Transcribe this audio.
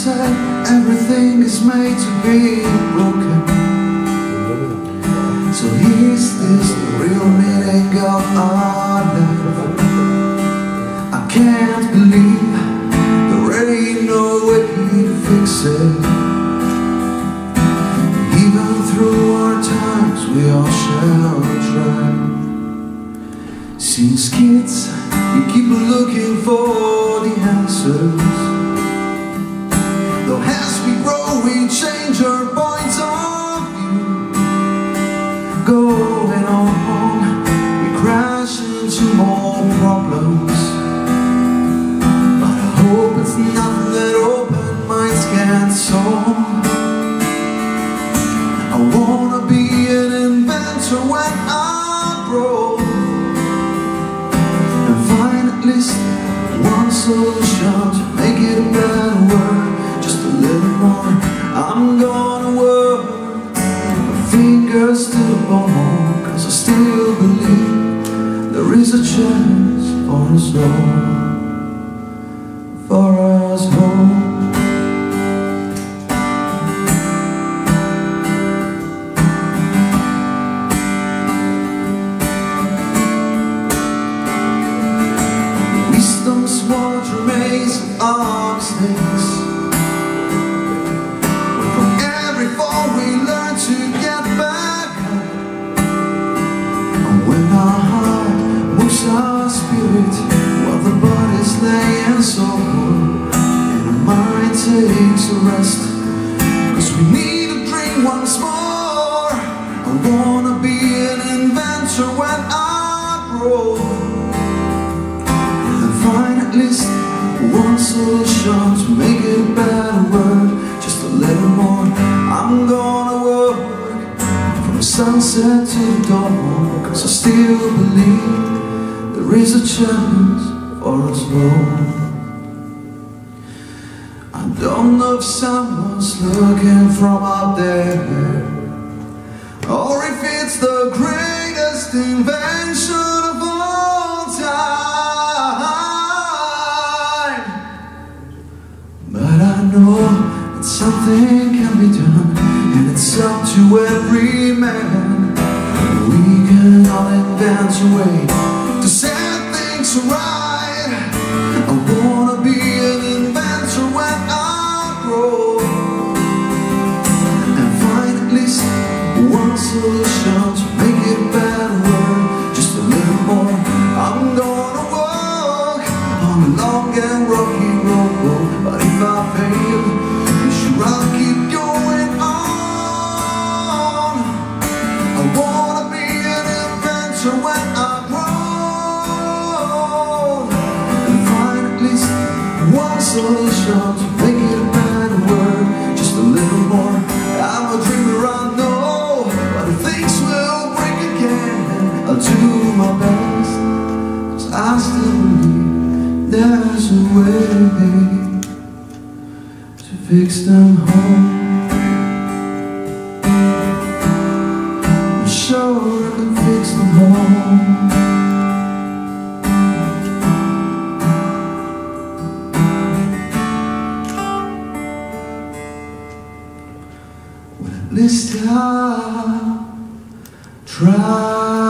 said everything is made to be broken. So is this the real meaning of our life? I can't believe there ain't no way to fix it. Even through our times we all shall try. Since kids we keep looking for the answers, though as we grow we change our points of view. Going on, we crash into more problems, but I hope it's nothing that open minds can't solve. I wanna be an inventor when I grow, and find at least one solution to make it a better world, just a little more. I'm gonna work my fingers to the bone, 'cause I still believe there is a chance for us all, for us all. Wisdom's word remains of snakes. From every fall we learn to get back up. And when our heart moves our spirit, while the body's laying so cold, and our mind takes a rest, 'cause we need to dream once more. I wanna be an inventor when I grow, find at least one solution to make it a better world, just a little more. I'm gonna work from sunset to dawn, 'cause I still believe there is a chance for us all. I don't know if someone's looking from out there, or if it's the greatest invention of all time. But I know that something can be done, and it's up to every man. We can all invent a way to set things right. I wanna be an inventor when I grow, and find at least one solution to make it a better world, just a little more. I'm gonna walk on a long and rocky road, but if I fail, you should rather keep going on. I wanna be an inventor when I grow, and find at least one solution to make it a better world, just a little more. I'm a dreamer, I know, but if things will break again, I'll do my best, 'cause I still believe there's a way to fix them home. I'm sure I can fix them home. Well, at least I'll try.